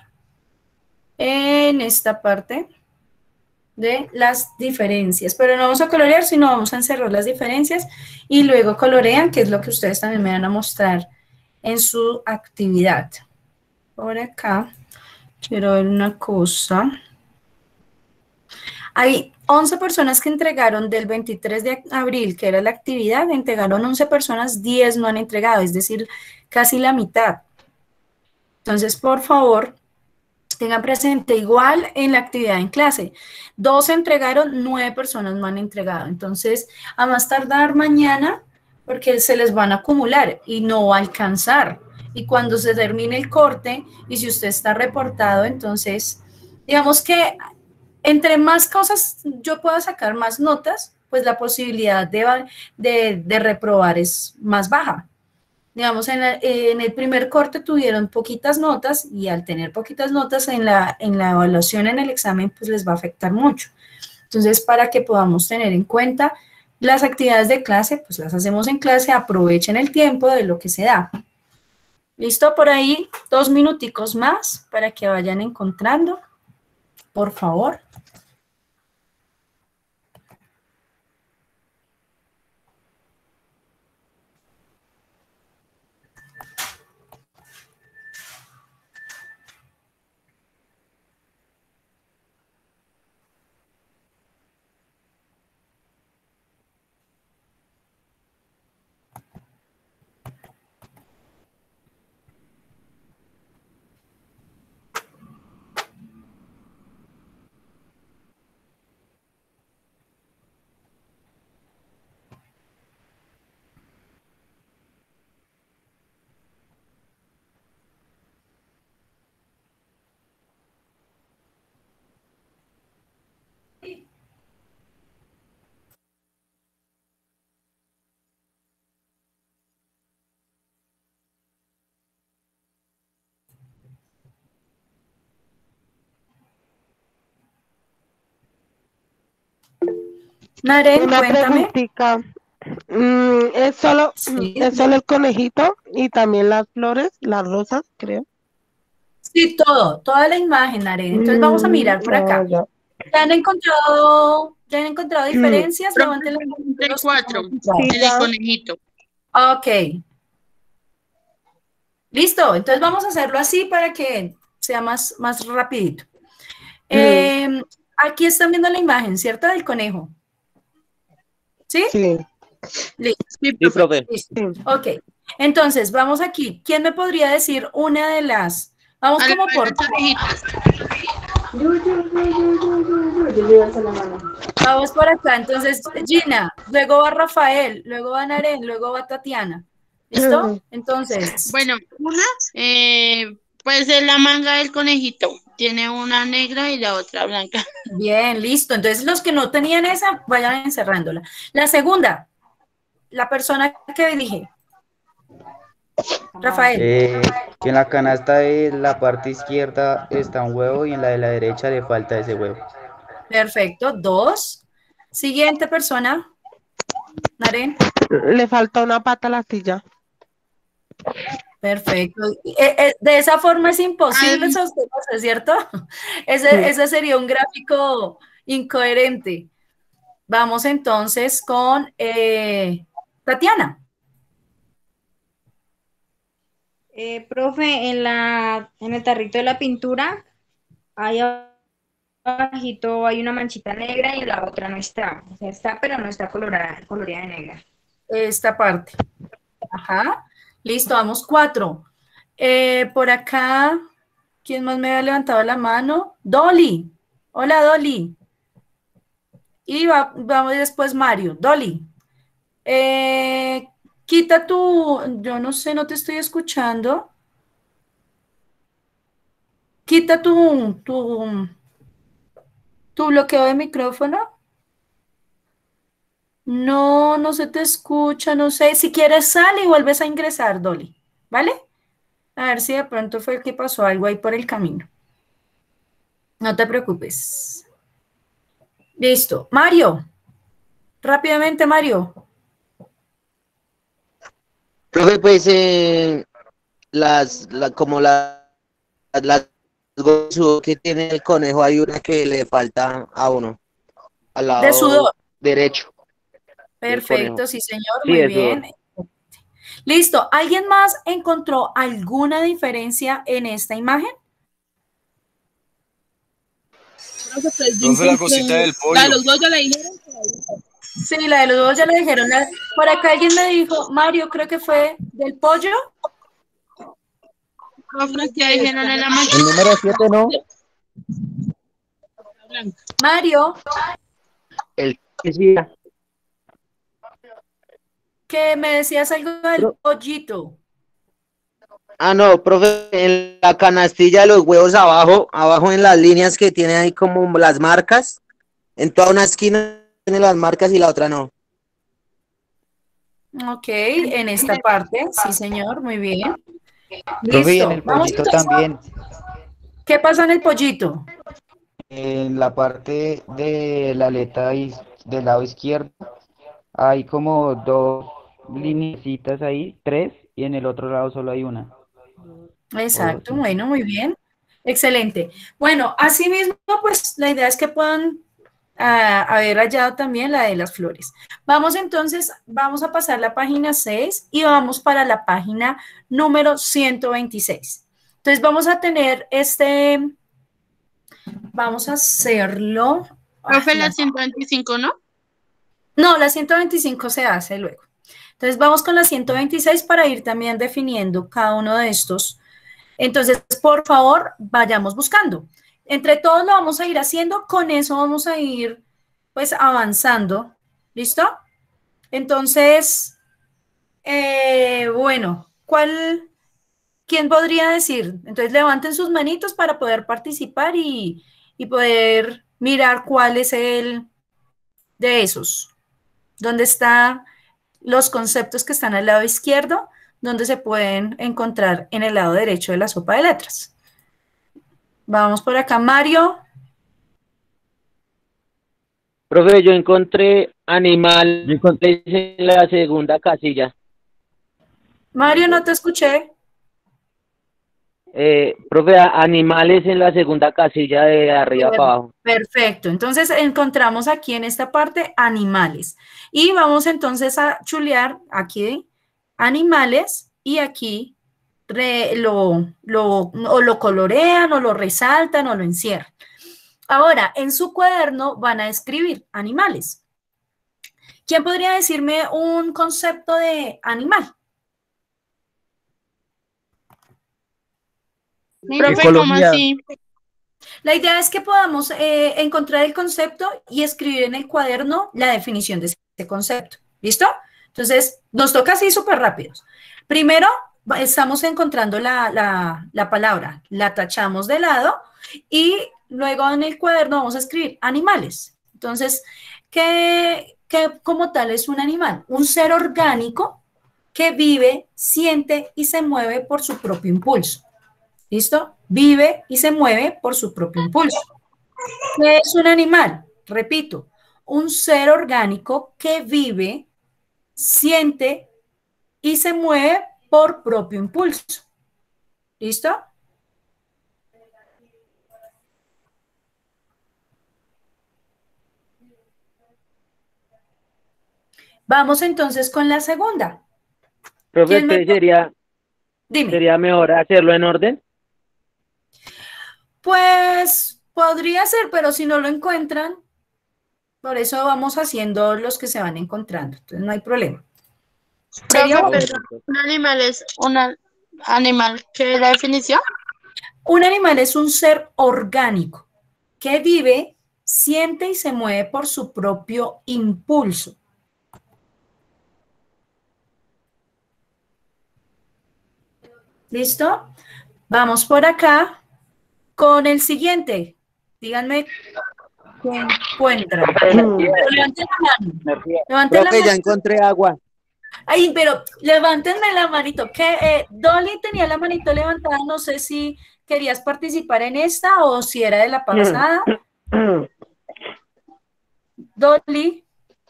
Speaker 1: en esta parte de las diferencias, pero no vamos a colorear, sino vamos a encerrar las diferencias y luego colorean, que es lo que ustedes también me van a mostrar en su actividad. Por acá, quiero ver una cosa. Hay once personas que entregaron del veintitrés de abril, que era la actividad, entregaron once personas, diez no han entregado, es decir, casi la mitad. Entonces, por favor, tengan presente igual en la actividad en clase. Dos entregaron, nueve personas no han entregado. Entonces, a más tardar mañana, porque se les van a acumular y no va a alcanzar. Y cuando se termine el corte, y si usted está reportado, entonces, digamos que entre más cosas yo pueda sacar más notas, pues la posibilidad de, de, de reprobar es más baja. Digamos, en, la, en el primer corte tuvieron poquitas notas y al tener poquitas notas en la, en la evaluación, en el examen, pues les va a afectar mucho. Entonces, para que podamos tener en cuenta las actividades de clase, pues las hacemos en clase, aprovechen el tiempo de lo que se da. ¿Listo? Por ahí, dos minuticos más para que vayan encontrando, por favor. Naren,
Speaker 6: Una
Speaker 1: cuéntame.
Speaker 6: preguntita. Mm, ¿es solo,
Speaker 1: Sí.
Speaker 6: es solo el conejito y también las flores, las rosas, creo?
Speaker 1: Sí, todo, toda la imagen, Naren. Entonces vamos a mirar por
Speaker 6: Mm, ah,
Speaker 1: acá.
Speaker 6: ya.
Speaker 1: ¿Ya han encontrado, ya han encontrado diferencias?
Speaker 2: Profe,
Speaker 1: Levanten la mano
Speaker 2: pregunté
Speaker 1: los que ya han
Speaker 2: cuatro
Speaker 1: encontrado.
Speaker 6: Sí,
Speaker 2: en el
Speaker 6: ya.
Speaker 2: conejito.
Speaker 1: Ok, listo. Entonces vamos a hacerlo así para que sea más, más rapidito. Eh, aquí están viendo la imagen, ¿cierto? Del conejo. ¿Sí?
Speaker 6: Sí,
Speaker 1: Listo.
Speaker 2: Sí,
Speaker 4: Sí,
Speaker 2: profe.
Speaker 4: profe.
Speaker 1: listo.
Speaker 6: sí.
Speaker 1: Ok. Entonces, vamos aquí. ¿Quién me podría decir una de las? Vamos
Speaker 2: A la
Speaker 1: como
Speaker 2: de
Speaker 1: por...
Speaker 2: las orejitas.
Speaker 1: Vamos por acá. Entonces, Gina, luego va Rafael, luego va Naren, luego va Tatiana. ¿Listo? Entonces,
Speaker 2: Bueno, una, eh, pues es la manga del conejito. Tiene una negra y la otra blanca.
Speaker 1: bien, listo. Entonces, los que no tenían esa, vayan encerrándola. La segunda, la persona que dije, Rafael.
Speaker 9: Eh, que en la canasta de la parte izquierda está un huevo y en la de la derecha le falta ese huevo.
Speaker 1: Perfecto. Dos. Siguiente persona, Naren.
Speaker 6: Le falta una pata a la silla.
Speaker 1: Perfecto. Eh, eh, de esa forma es imposible
Speaker 2: Ay.
Speaker 1: sostenerse, ¿cierto? Ese,
Speaker 6: Sí.
Speaker 1: ese sería un gráfico incoherente. Vamos entonces con eh, Tatiana.
Speaker 10: Eh, profe, en la, en el tarrito de la pintura, ahí abajito hay una manchita negra y la otra no está. O sea, está, pero no está colorada, coloreada de negra.
Speaker 1: Esta parte. Ajá. Listo, vamos cuatro. Eh, por acá, ¿quién más me había levantado la mano? Dolly. Hola, Dolly. Y va- vamos después Mario. Dolly. Eh, quita tu, yo no sé, no te estoy escuchando. Quita tu, tu, tu bloqueo de micrófono. No, no se te escucha, no sé. Si quieres, sal y vuelves a ingresar, Dolly. ¿Vale? A ver si de pronto fue que pasó algo ahí por el camino. No te preocupes. Listo. Mario. Rápidamente, Mario.
Speaker 7: Profe, pues eh, las, la, como la, las huesudo que tiene el conejo, hay una que le falta a uno, al
Speaker 1: De
Speaker 7: lado
Speaker 1: sudor.
Speaker 7: derecho del conejo.
Speaker 1: Perfecto, sí, señor.
Speaker 7: Sí,
Speaker 1: Muy
Speaker 7: de
Speaker 1: bien.
Speaker 7: sudor.
Speaker 1: Listo. ¿Alguien más encontró alguna diferencia en esta imagen?
Speaker 2: Profe, pues
Speaker 8: Profe, la
Speaker 2: dicen
Speaker 8: cosita
Speaker 2: que
Speaker 8: del
Speaker 2: la de
Speaker 8: pollo.
Speaker 2: los dos ya le dijeron.
Speaker 1: Sí, la de los dos ya le dijeron. La- Por acá alguien me dijo, Mario, creo que fue del pollo.
Speaker 2: Profe, ya dijeron en la mancha
Speaker 4: El número siete no.
Speaker 2: blanca.
Speaker 1: Mario,
Speaker 7: El que sí,
Speaker 1: que me decías algo del
Speaker 7: Pro-
Speaker 1: pollito.
Speaker 7: Ah, no, profe, en la canastilla de los huevos abajo, abajo en las líneas que tiene ahí como las marcas, en toda una esquina tiene las marcas y la otra no.
Speaker 1: Ok, en esta parte, sí, señor, muy bien.
Speaker 9: Profe, y en
Speaker 1: Listo.
Speaker 9: el
Speaker 1: Vamos
Speaker 9: pollito
Speaker 1: entonces.
Speaker 9: también,
Speaker 1: ¿Qué pasa en el pollito?
Speaker 9: en la parte de la aleta is- del lado izquierdo, hay como dos lineecitas ahí, tres, y en el otro lado solo hay una. O
Speaker 1: Exacto,
Speaker 9: sí.
Speaker 1: bueno, muy bien. Excelente. Bueno, asimismo, pues la idea es que puedan ah, haber hallado también la de las flores. Vamos entonces, vamos a pasar la página seis y vamos para la página número ciento veintiséis. Entonces vamos a tener este, vamos a hacerlo.
Speaker 2: Profe,
Speaker 1: Ay,
Speaker 2: la
Speaker 1: la-
Speaker 2: ciento veinticinco, ¿no?
Speaker 1: no, la ciento veinticinco se hace luego. Entonces vamos con la ciento veintiséis para ir también definiendo cada uno de estos. Entonces, por favor, vayamos buscando. Entre todos lo vamos a ir haciendo, con eso vamos a ir pues avanzando. ¿Listo? Entonces, eh, bueno, ¿cuál, quién podría decir? Entonces, levanten sus manitos para poder participar y, y poder mirar cuál es el de esos. ¿Dónde están los conceptos que están al lado izquierdo? ¿Dónde se pueden encontrar en el lado derecho de la sopa de letras? Vamos por acá, Mario.
Speaker 7: Profe, yo encontré animal yo encontré en la segunda casilla.
Speaker 1: Mario, no te escuché.
Speaker 7: Eh, profe, a- animales en la segunda casilla de arriba para abajo.
Speaker 1: Perfecto, entonces encontramos aquí en esta parte animales y vamos entonces a chulear aquí animales y aquí re- lo, lo, o lo colorean o lo resaltan o lo encierran. Ahora, en su cuaderno van a escribir animales. ¿Quién podría decirme un concepto de animal?
Speaker 2: Profe, ¿cómo así?
Speaker 1: La idea es que podamos eh, encontrar el concepto y escribir en el cuaderno la definición de ese concepto. ¿Listo? Entonces, nos toca así súper rápidos. Primero, va- estamos encontrando la, la, la palabra, la tachamos de lado y luego en el cuaderno vamos a escribir animales. Entonces, ¿qué, qué como tal es un animal? Un ser orgánico que vive, siente y se mueve por su propio impulso. ¿Listo? Vive y se mueve por su propio impulso. ¿Qué es un animal? Repito, un ser orgánico que vive, siente y se mueve por propio impulso. ¿Listo? Vamos entonces con la segunda.
Speaker 7: Profe,
Speaker 1: ¿Quién me
Speaker 7: ¿usted sería,
Speaker 1: Dime.
Speaker 7: sería mejor hacerlo en orden?
Speaker 1: Pues podría ser, pero si no lo encuentran, por eso vamos haciendo los que se van encontrando. Entonces no hay problema. ¿Sería
Speaker 2: Profe,
Speaker 1: bueno?
Speaker 2: pero un animal es un animal. ¿Qué es la definición?
Speaker 1: Un animal es un ser orgánico que vive, siente y se mueve por su propio impulso. ¿Listo? Vamos por acá con el siguiente. Díganme qué encuentran. Levanten la mano. Levanten la
Speaker 7: Profe, ya
Speaker 1: mano.
Speaker 7: encontré agua.
Speaker 1: Ay, pero levántenme la manito. Que eh, Dolly tenía la manito levantada. No sé si querías participar en esta o si era de la pasada. Dolly.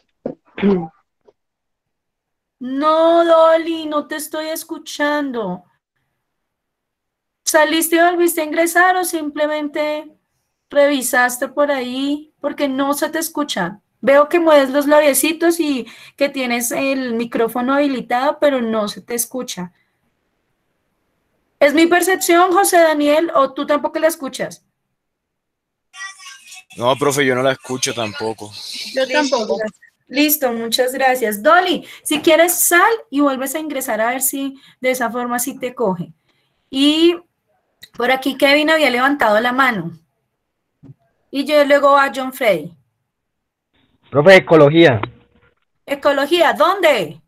Speaker 1: No, Dolly, no te estoy escuchando. ¿Saliste y volviste a ingresar o simplemente revisaste por ahí? Porque no se te escucha. Veo que mueves los labiecitos y que tienes el micrófono habilitado, pero no se te escucha. ¿Es mi percepción, José Daniel, o tú tampoco la escuchas?
Speaker 8: No, profe, yo no la escucho tampoco.
Speaker 2: Yo tampoco.
Speaker 1: Listo, muchas gracias. Dolly, si quieres sal y vuelves a ingresar a ver si de esa forma sí te coge. Y por aquí Kevin había levantado la mano. Y yo luego a John Freddy.
Speaker 11: Profe, ecología.
Speaker 1: Ecología, ¿dónde?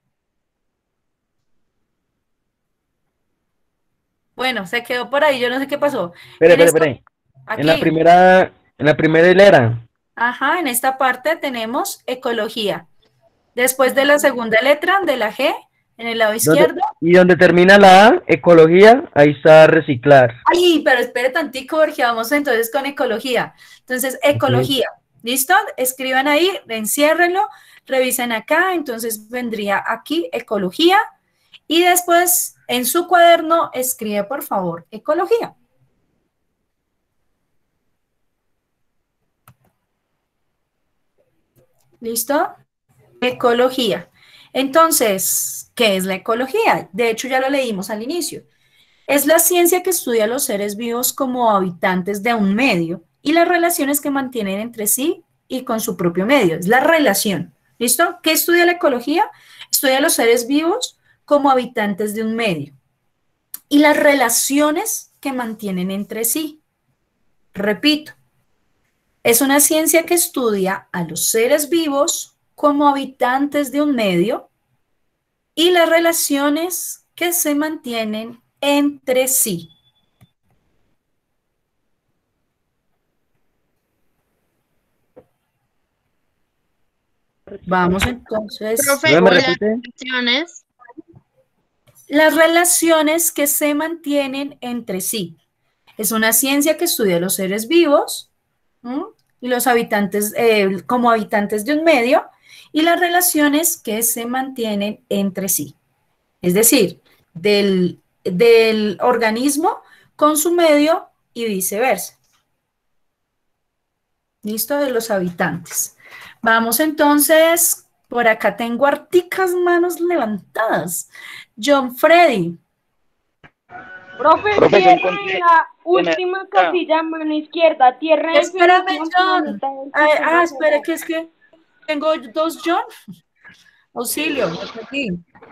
Speaker 1: Bueno, se quedó por ahí, yo no sé qué pasó.
Speaker 11: Espere,
Speaker 1: En
Speaker 11: espere,
Speaker 1: esta-
Speaker 11: espere. En la
Speaker 1: aquí.
Speaker 11: primera, en la primera hilera.
Speaker 1: Ajá, en esta parte tenemos ecología. Después de la segunda letra, de la G, en el lado
Speaker 11: ¿Dónde-
Speaker 1: izquierdo.
Speaker 11: y donde termina la A, ecología, ahí está reciclar.
Speaker 1: Ay, pero espere tantico, porque vamos entonces con ecología. Entonces, ecología. ¿Listo? Escriban ahí, enciérrenlo, revisen acá, entonces vendría aquí ecología y después en su cuaderno escribe por favor ecología. ¿Listo? Ecología. Entonces, ¿qué es la ecología? De hecho, ya lo leímos al inicio. Es la ciencia que estudia a los seres vivos como habitantes de un medio y las relaciones que mantienen entre sí y con su propio medio. Es la relación. ¿Listo? ¿Qué estudia la ecología? Estudia a los seres vivos como habitantes de un medio y las relaciones que mantienen entre sí. Repito, es una ciencia que estudia a los seres vivos como habitantes de un medio y las relaciones que se mantienen entre sí. Vamos entonces.
Speaker 2: Profe,
Speaker 11: ¿Me
Speaker 2: ¿y las
Speaker 11: repite?
Speaker 2: relaciones?
Speaker 1: Las relaciones que se mantienen entre sí. Es una ciencia que estudia a los seres vivos, ¿m? y los habitantes, eh, como habitantes de un medio, y las relaciones que se mantienen entre sí. Es decir, del, del organismo con su medio y viceversa. ¿Listo? De los habitantes. Vamos entonces, por acá tengo harticas manos levantadas. John Freddy.
Speaker 12: Profe,
Speaker 4: Profe, yo
Speaker 12: tierra
Speaker 4: encontré
Speaker 12: en la
Speaker 4: en el-
Speaker 12: última casilla, mano izquierda, tierra en
Speaker 1: Espérame,
Speaker 12: definición,
Speaker 1: John.
Speaker 12: planeta del
Speaker 1: Ay,
Speaker 12: sistema
Speaker 1: ah, espera,
Speaker 12: solar.
Speaker 1: que es que tengo dos John. Auxilio, me perdí.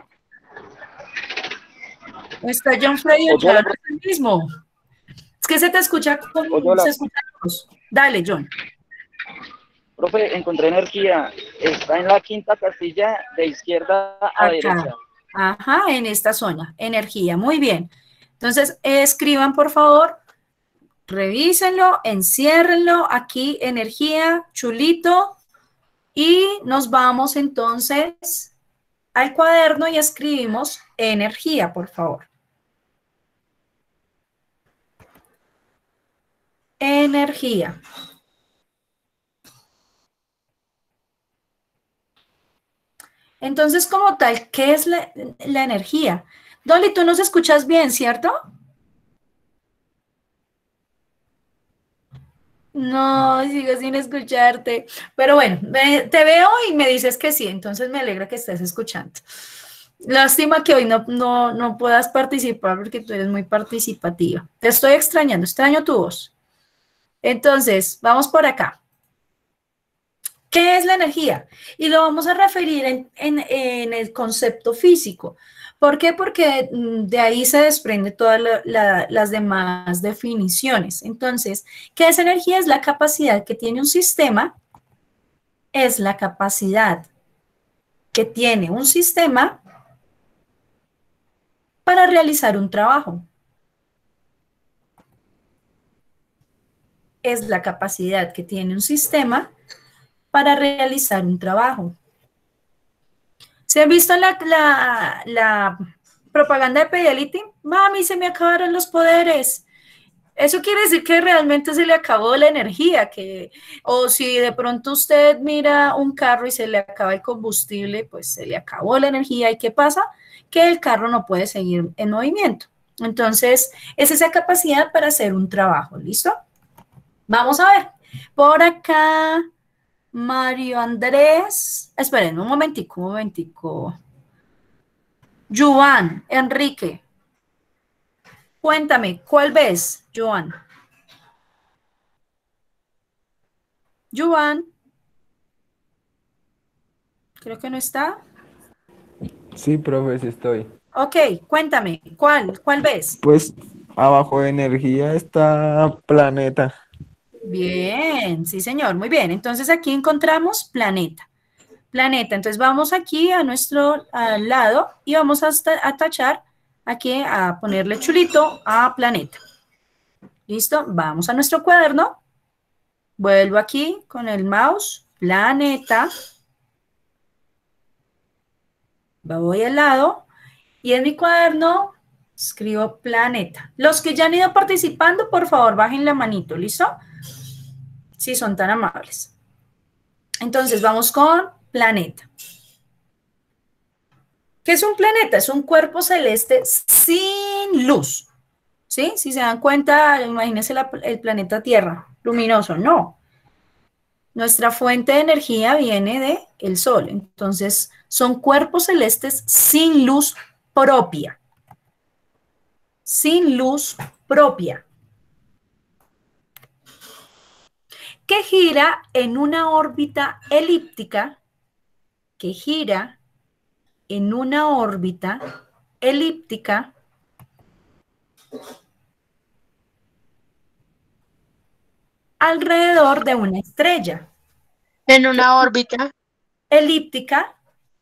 Speaker 1: Está John Freddy
Speaker 4: Oye,
Speaker 1: Ochoa,
Speaker 4: la
Speaker 1: no es el mismo. Es que se te escucha con,
Speaker 4: Oye, la-
Speaker 1: se escucha lejos. Dale, John.
Speaker 4: profe, encontré energía. Está en la quinta casilla de izquierda a
Speaker 1: Acá.
Speaker 4: derecha.
Speaker 1: Ajá, en esta zona. Energía, muy bien. Entonces, escriban, por favor, revísenlo, enciérrenlo. Aquí, energía, chulito. Y nos vamos entonces al cuaderno y escribimos energía, por favor. Energía. Entonces, como tal, ¿qué es la, la energía? Dolly, tú nos escuchas bien, ¿cierto? No, sigo sin escucharte. Pero bueno, me- te veo y me dices que sí, entonces me alegra que estés escuchando. Lástima que hoy no, no, no puedas participar porque tú eres muy participativa. Te estoy extrañando, extraño tu voz. Entonces, vamos por acá. ¿Qué es la energía? Y lo vamos a referir en, en- en el concepto físico. ¿Por qué? Porque mm, de ahí se desprende todas la- la- las demás definiciones. Entonces, ¿qué es energía? Es la capacidad que tiene un sistema, es la capacidad que tiene un sistema para realizar un trabajo. Es la capacidad que tiene un sistema para realizar un trabajo. ¿Se han visto la, la, la propaganda de Pediality? Mami, se me acabaron los poderes. Eso quiere decir que realmente se le acabó la energía, que, o si de pronto usted mira un carro y se le acaba el combustible, pues se le acabó la energía. ¿Y qué pasa? Que el carro no puede seguir en movimiento. Entonces, es esa capacidad para hacer un trabajo, ¿listo? Vamos a ver. Por acá, Mario Andrés. Esperen un momentico, un momentico. Joan, Enrique. Cuéntame, ¿cuál ves, Joan? Joan. Creo que no está.
Speaker 13: Sí, profe, sí estoy.
Speaker 1: Ok, cuéntame, ¿cuál? ¿Cuál ves?
Speaker 13: Pues abajo de energía está planeta.
Speaker 1: Bien, sí, señor, muy bien. Entonces aquí encontramos planeta. Planeta, entonces vamos aquí a nuestro al lado y vamos a, a tachar aquí, a ponerle chulito a planeta. ¿Listo? Vamos a nuestro cuaderno. Vuelvo aquí con el mouse, planeta. Voy al lado y en mi cuaderno escribo planeta. Los que ya han ido participando, por favor, bajen la manito, ¿listo? Si son tan amables. Entonces, vamos con planeta. ¿Qué es un planeta? Es un cuerpo celeste sin luz. ¿Sí? Si se dan cuenta, imagínense la, el planeta Tierra, luminoso. No. Nuestra fuente de energía viene del Sol. Entonces, son cuerpos celestes sin luz propia. Sin luz propia. Que gira en una órbita elíptica, que gira en una órbita elíptica alrededor de una estrella.
Speaker 2: En una órbita
Speaker 1: elíptica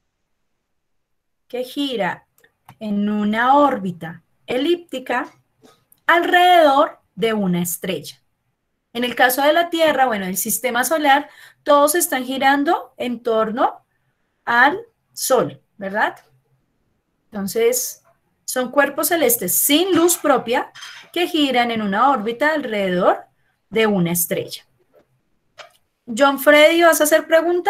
Speaker 1: que gira en una órbita elíptica alrededor de una estrella. En el caso de la Tierra, bueno, el sistema solar, todos están girando en torno al Sol, ¿verdad? Entonces, son cuerpos celestes sin luz propia que giran en una órbita alrededor de una estrella. John Freddy, ¿vas a hacer pregunta?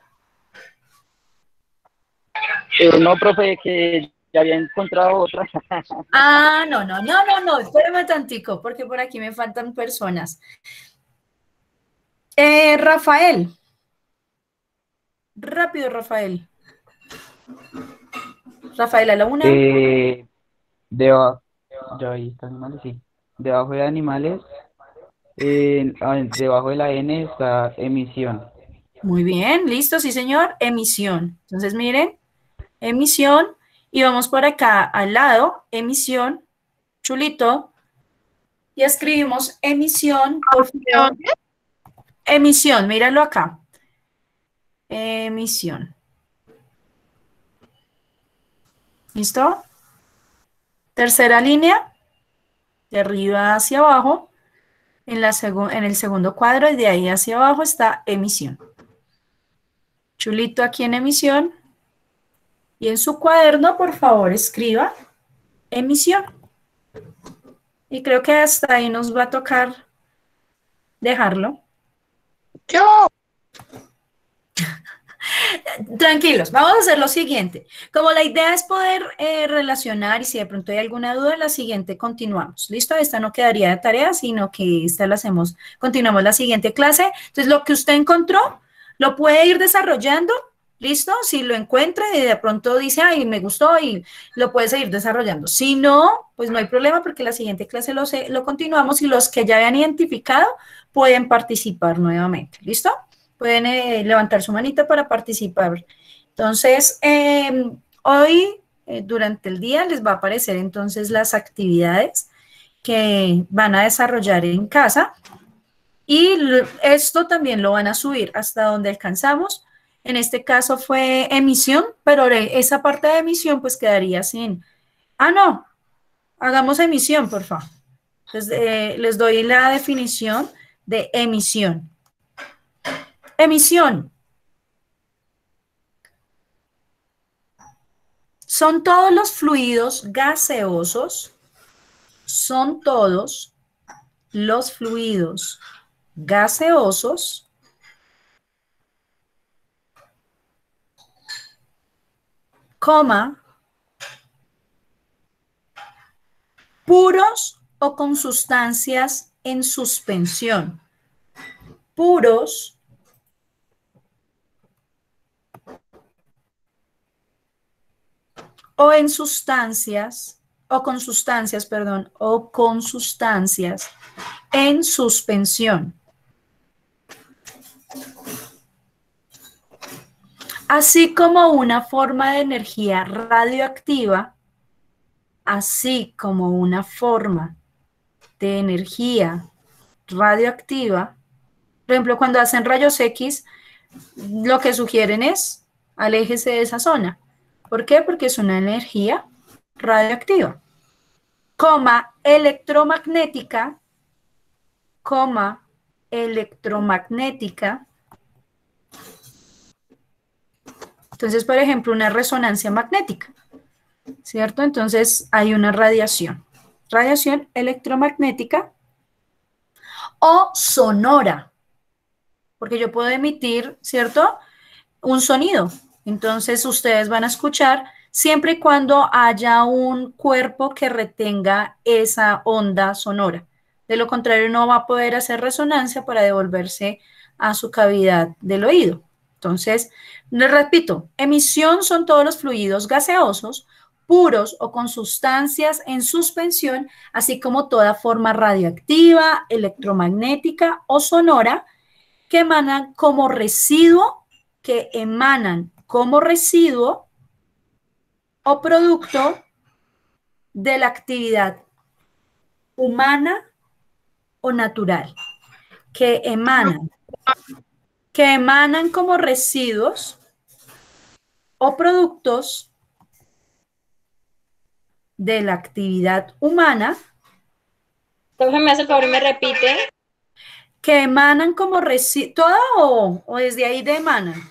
Speaker 4: Eh, no, profe, que ya había encontrado otra.
Speaker 1: Ah, no, no, no, no, no, espérame tantico, porque por aquí me faltan personas. Eh, Rafael. Rápido, Rafael. Rafael a la una.
Speaker 9: Eh, deba- ya ahí está animales, sí. Debajo de animales, eh, ah, debajo de la N está emisión.
Speaker 1: Muy bien, listo, sí, señor. Emisión. Entonces, miren, emisión. Y vamos por acá al lado, emisión, chulito. Y escribimos emisión, por favor. Emisión, míralo acá. Emisión. ¿Listo? Tercera línea, de arriba hacia abajo. En, la segu- en el segundo cuadro y de ahí hacia abajo está emisión. Chulito aquí en emisión. Y en su cuaderno, por favor, escriba emisión. Y creo que hasta ahí nos va a tocar dejarlo.
Speaker 2: Yo.
Speaker 1: Tranquilos, vamos a hacer lo siguiente. Como la idea es poder eh, relacionar y si de pronto hay alguna duda, la siguiente continuamos. ¿Listo? Esta no quedaría de tarea, sino que esta la hacemos, continuamos la siguiente clase. Entonces, lo que usted encontró, lo puede ir desarrollando. ¿Listo? Si lo encuentra y de pronto dice, ay, me gustó y lo puede seguir desarrollando. Si no, pues no hay problema porque la siguiente clase lo, se- lo continuamos y los que ya habían identificado pueden participar nuevamente. ¿Listo? Pueden eh, levantar su manita para participar. Entonces, eh, hoy, eh, durante el día, les va a aparecer entonces las actividades que van a desarrollar en casa y l- esto también lo van a subir hasta donde alcanzamos. En este caso fue emisión, pero re- esa parte de emisión pues quedaría sin... Ah, no, hagamos emisión, por favor. Entonces, eh, les doy la definición de emisión. Emisión. Son todos los fluidos gaseosos, son todos los fluidos gaseosos coma, puros o con sustancias en suspensión. Puros o en sustancias, o con sustancias, perdón, o con sustancias en suspensión. Así como una forma de energía radioactiva, así como una forma de energía radioactiva. Por ejemplo, cuando hacen rayos X, lo que sugieren es aléjese de esa zona. ¿Por qué? Porque es una energía radioactiva. Coma, electromagnética, coma, electromagnética. Entonces, por ejemplo, una resonancia magnética, ¿cierto? Entonces, hay una radiación. Radiación electromagnética o sonora, porque yo puedo emitir, ¿cierto? Un sonido. Entonces, ustedes van a escuchar siempre y cuando haya un cuerpo que retenga esa onda sonora. De lo contrario, no va a poder hacer resonancia para devolverse a su cavidad del oído. Entonces, les repito, emisión son todos los fluidos gaseosos, puros o con sustancias en suspensión, así como toda forma radioactiva, electromagnética o sonora que emanan como residuo, que emanan como residuo o producto de la actividad humana o natural, que emanan, que emanan como residuos o productos de la actividad humana.
Speaker 10: Profe, me hace el favor y me repite.
Speaker 1: Que emanan como residuos, ¿todo o, o desde ahí de emanan?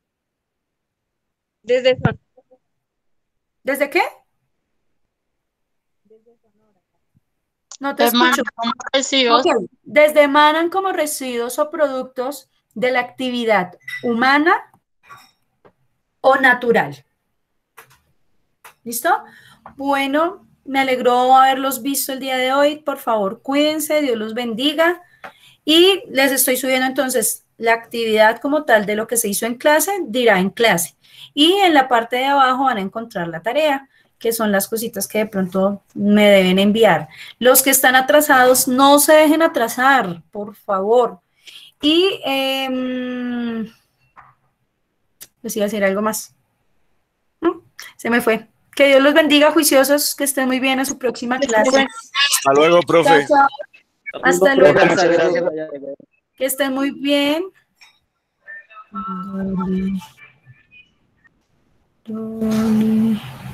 Speaker 10: Desde
Speaker 1: ¿Desde qué? No te
Speaker 2: Emanan
Speaker 1: escucho.
Speaker 2: como residuos.
Speaker 1: Ok, desde emanan como residuos o productos de la actividad humana o natural. ¿Listo? Bueno, me alegró haberlos visto el día de hoy. Por favor, cuídense, Dios los bendiga. Y les estoy subiendo entonces la actividad como tal de lo que se hizo en clase, dirá en clase. Y en la parte de abajo van a encontrar la tarea, que son las cositas que de pronto me deben enviar. Los que están atrasados, no se dejen atrasar, por favor. Y eh, les iba a decir algo más. Se me fue. Que Dios los bendiga, juiciosos, que estén muy bien en su próxima clase.
Speaker 8: Hasta luego, profe.
Speaker 1: Chao, chao. Hasta luego. Que estén muy bien. Dale. Dale.